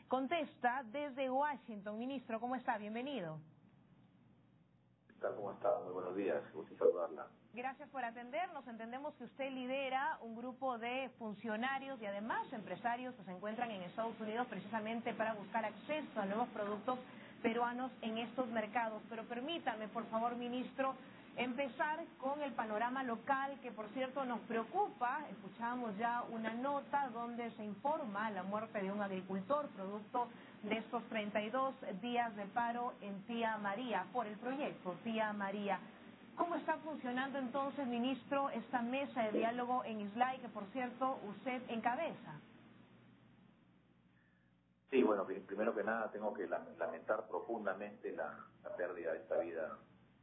contesta desde Washington. Ministro, ¿cómo está? Bienvenido. ¿Qué tal? ¿Cómo está? Muy buenos días. Gusto saludarla. Gracias por atendernos. Entendemos que usted lidera un grupo de funcionarios y además empresarios que se encuentran en Estados Unidos precisamente para buscar acceso a nuevos productos peruanos en estos mercados. Pero permítame, por favor, ministro, empezar con el panorama local, que por cierto nos preocupa. Escuchamos ya una nota donde se informa la muerte de un agricultor producto de estos 32 días de paro en Tía María, por el proyecto Tía María. ¿Cómo está funcionando entonces, ministro, esta mesa de diálogo en Islay, que por cierto usted encabeza? Sí, bueno, primero que nada tengo que lamentar profundamente la pérdida de esta vida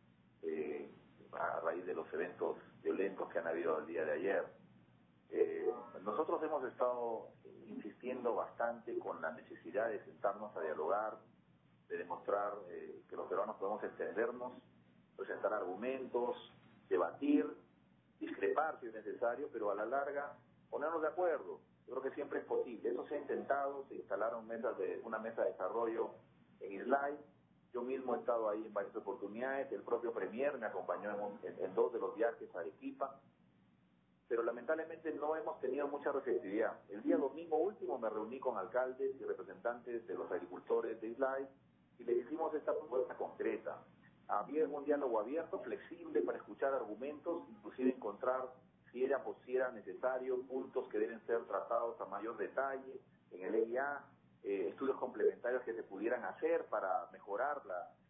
a raíz de los eventos violentos que han habido el día de ayer. Nosotros hemos estado insistiendo bastante con la necesidad de sentarnos a dialogar, de demostrar que los peruanos podemos entendernos, presentar argumentos, debatir, discrepar si es necesario, pero a la larga ponernos de acuerdo. Yo creo que siempre es posible. Eso se ha intentado, se instalaron una mesa de desarrollo en Islay. Yo mismo he estado ahí en varias oportunidades, el propio Premier me acompañó en 2 de los viajes a Arequipa, pero lamentablemente no hemos tenido mucha receptividad. El día domingo último me reuní con alcaldes y representantes de los agricultores de Islay y les hicimos esta propuesta concreta. Había un diálogo abierto, flexible, para escuchar argumentos, inclusive encontrar, si era necesario, puntos que deben ser tratados a mayor detalle en el EIA, estudios complementarios que se pudieran hacer para mejorar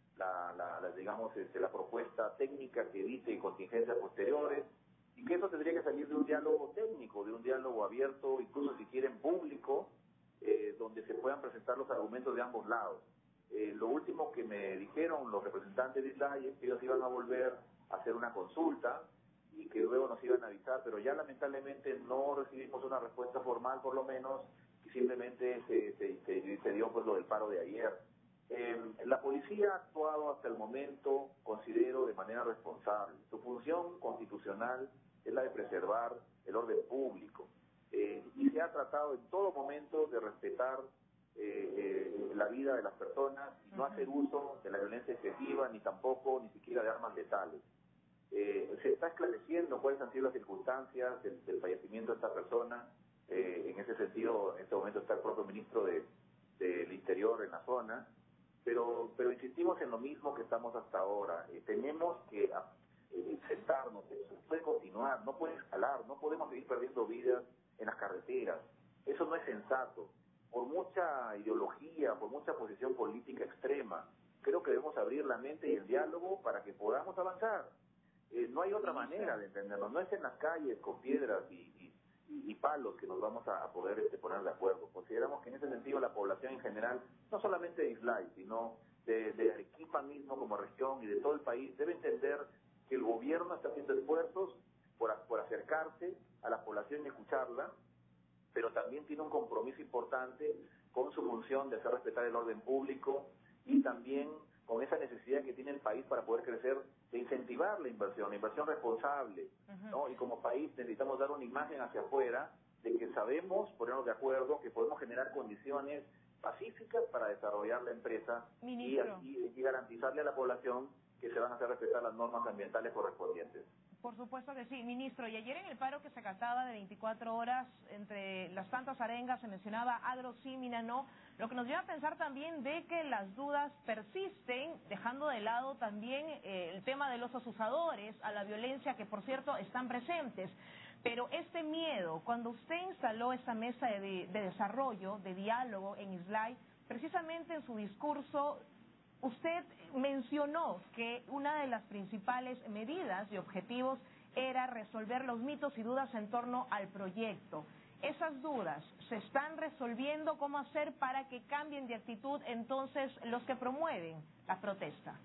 la propuesta técnica que evite contingencias posteriores, y que eso tendría que salir de un diálogo técnico, de un diálogo abierto, incluso si quieren público, donde se puedan presentar los argumentos de ambos lados. Lo último que me dijeron los representantes de Islay es que ellos iban a volver a hacer una consulta y que luego nos iban a avisar, pero ya lamentablemente no recibimos una respuesta formal, por lo menos, y simplemente se dio pues lo del paro de ayer. La policía ha actuado hasta el momento, considero, de manera responsable. Su función constitucional es la de preservar el orden público, y se ha tratado en todo momento de respetar la vida de las personas y no hacer uso de la violencia excesiva, ni siquiera de armas letales. Se está esclareciendo cuáles han sido las circunstancias del fallecimiento de esta persona. En ese sentido, en este momento está el propio ministro del Interior en la zona, pero insistimos en lo mismo que estamos hasta ahora. Tenemos que sentarnos, eso puede continuar, no puede escalar, no podemos seguir perdiendo vidas en las carreteras. Eso no es sensato. Por mucha ideología, por mucha posición política extrema, creo que debemos abrir la mente y el diálogo para que podamos avanzar. No hay otra manera de entendernos, no es en las calles con piedras y palos que nos vamos a poder poner de acuerdo. Consideramos que en ese sentido la población en general, no solamente de Islay, sino de Arequipa mismo como región y de todo el país, debe entender que el gobierno está haciendo esfuerzos por acercarse a la población y escucharla, pero también tiene un compromiso importante con su función de hacer respetar el orden público y también con esa necesidad que tiene el país para poder crecer, de incentivar la inversión responsable, ¿no? Y como país necesitamos dar una imagen hacia afuera de que sabemos ponernos de acuerdo, que podemos generar condiciones pacíficas para desarrollar la empresa y garantizarle a la población que se van a hacer respetar las normas ambientales correspondientes. Por supuesto que sí, ministro. Y ayer en el paro que se acataba de 24 horas, entre las tantas arengas, se mencionaba agrosímina, ¿no? Lo que nos lleva a pensar también de que las dudas persisten, dejando de lado también el tema de los asusadores a la violencia, que por cierto están presentes. Pero este miedo, cuando usted instaló esta mesa de desarrollo, de diálogo en Islay, precisamente en su discurso, usted mencionó que una de las principales medidas y objetivos era resolver los mitos y dudas en torno al proyecto. Esas dudas se están resolviendo. ¿Cómo hacer para que cambien de actitud entonces los que promueven la protesta?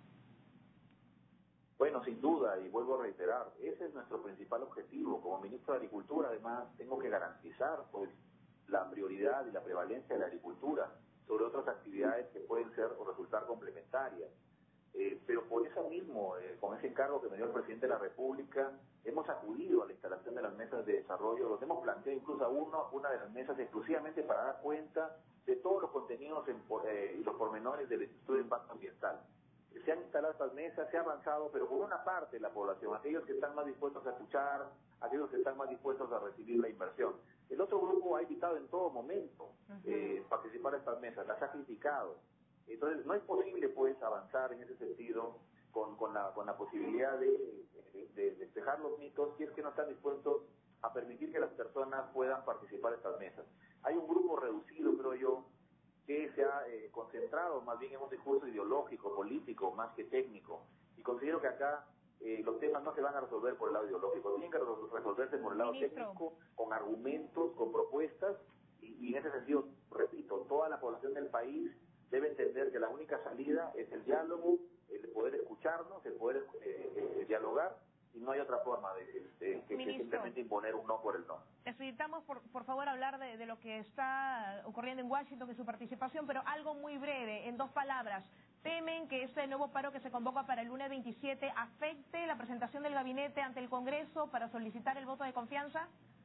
Bueno, sin duda, y vuelvo a reiterar, ese es nuestro principal objetivo. Como ministro de Agricultura, además, tengo que garantizar pues la prioridad y la prevalencia de la agricultura sobre otras actividades que pueden ser o resultar complementarias. Pero por eso mismo, con ese encargo que me dio el presidente de la República, hemos acudido a la instalación de las mesas de desarrollo, donde hemos planteado incluso una de las mesas exclusivamente para dar cuenta de todos los contenidos y los pormenores del estudio de impacto ambiental. Se han instalado estas mesas, se ha avanzado, pero por una parte de la población, aquellos que están más dispuestos a escuchar, aquellos que están más dispuestos a recibir la inversión. El otro grupo ha invitado en todo momento participar en estas mesas, las ha criticado. Entonces, no es posible, pues, avanzar en ese sentido con la posibilidad de despejar los mitos si es que no están dispuestos a permitir que las personas puedan participar en estas mesas. Hay un grupo reducido, creo yo, que se ha concentrado más bien en un discurso ideológico, político, más que técnico. Y considero que acá los temas no se van a resolver por el lado ideológico, tienen que resolverse por el lado técnico, con argumentos, con propuestas, y en ese sentido, repito, toda la población del país debe entender que la única salida es el diálogo, el poder escucharnos, el poder dialogar, y no hay otra forma de simplemente imponer un no por el no. Necesitamos, por favor, hablar de lo que está ocurriendo en Washington y su participación, pero algo muy breve, en 2 palabras. ¿Temen que este nuevo paro que se convoca para el lunes 27 afecte la presentación del gabinete ante el Congreso para solicitar el voto de confianza?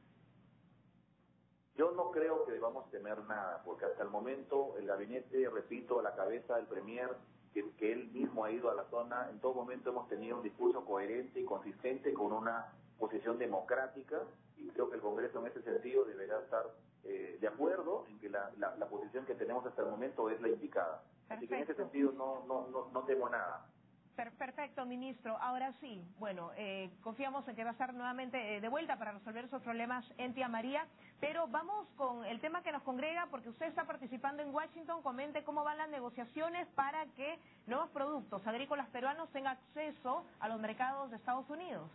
Yo no creo que debamos temer nada, porque hasta el momento el gabinete, repito, a la cabeza del Premier, que él mismo ha ido a la zona, en todo momento hemos tenido un discurso coherente y consistente con una posición democrática, y creo que el Congreso en ese sentido deberá estar de acuerdo en que la posición que tenemos hasta el momento es la indicada. Perfecto. Así que en ese sentido no temo nada. Perfecto, ministro. Ahora sí, bueno, confiamos en que va a estar nuevamente de vuelta para resolver esos problemas en Tía María, pero vamos con el tema que nos congrega, porque usted está participando en Washington. Comente cómo van las negociaciones para que nuevos productos agrícolas peruanos tengan acceso a los mercados de Estados Unidos.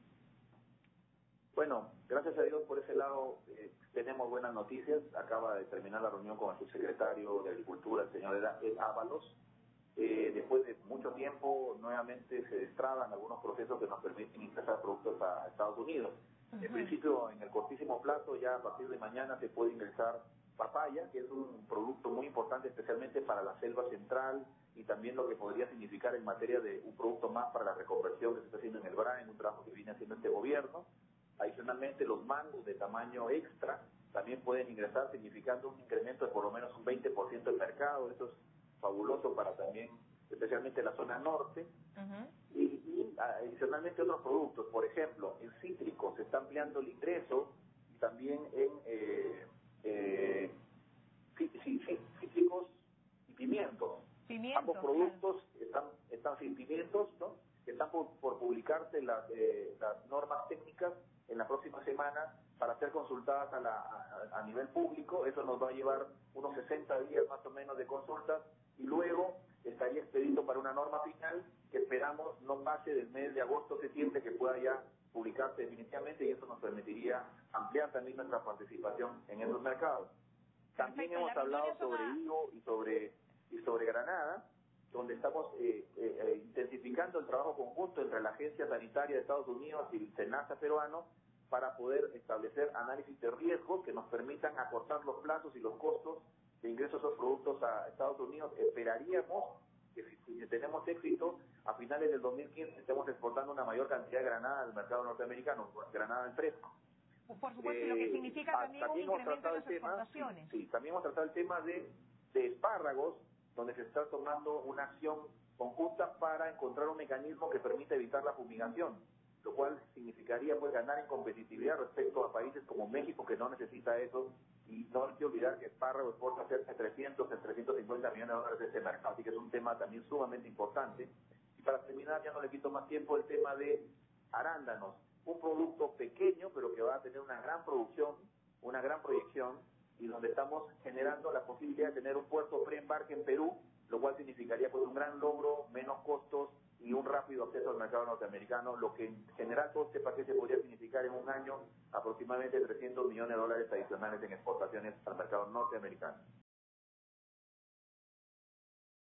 Bueno, gracias a Dios por ese lado tenemos buenas noticias. Acaba de terminar la reunión con el subsecretario de Agricultura, el señor Ábalos. Después de mucho tiempo, nuevamente se destraban algunos procesos que nos permiten ingresar productos a Estados Unidos. En principio, en el cortísimo plazo, ya a partir de mañana se puede ingresar papaya, que es un producto muy importante, especialmente para la selva central, y también lo que podría significar en materia de un producto más para la reconversión que se está haciendo en el BRAEN, un trabajo que viene haciendo este gobierno. Adicionalmente, los mangos de tamaño extra también pueden ingresar, significando un incremento de por lo menos un 20% del mercado. Eso es fabuloso para también, especialmente la zona norte. Y adicionalmente otros productos, por ejemplo, en cítricos se está ampliando el ingreso, y también en cítricos y pimientos. Ambos productos están sin pimientos, ¿no? Que están por publicarse las normas técnicas en la próxima semana para ser consultadas a nivel público. Eso nos va a llevar unos 60 días más o menos de consultas, y luego estaría expedito para una norma final que esperamos no pase del mes de agosto-septiembre, que pueda ya publicarse definitivamente, y eso nos permitiría ampliar también nuestra participación en esos mercados. También hemos hablado sobre higo y sobre granada, donde estamos intensificando el trabajo conjunto entre la Agencia Sanitaria de Estados Unidos y el SENASA peruano para poder establecer análisis de riesgos que nos permitan acortar los plazos y los costos de ingreso de esos productos a Estados Unidos. Esperaríamos que si tenemos éxito, a finales del 2015 estemos exportando una mayor cantidad de granada al mercado norteamericano, granada en fresco. Por supuesto, lo que significa también un incremento en las exportaciones. Sí, también hemos tratado el tema de espárragos, donde se está tomando una acción conjunta para encontrar un mecanismo que permita evitar la fumigación, lo cual significaría pues ganar en competitividad respecto a países como México, que no necesita eso, y no hay que olvidar que espárrago exporta cerca de 350 millones de dólares de ese mercado, así que es un tema también sumamente importante. Y para terminar, ya no le quito más tiempo, el tema de arándanos, un producto pequeño pero que va a tener una gran producción, una gran proyección, y donde estamos generando la posibilidad de tener un puerto preembarque en Perú, lo cual significaría pues un gran logro, menos costos y un rápido acceso al mercado norteamericano, lo que en general todo este paquete podría significar en un año aproximadamente $300 millones adicionales en exportaciones al mercado norteamericano.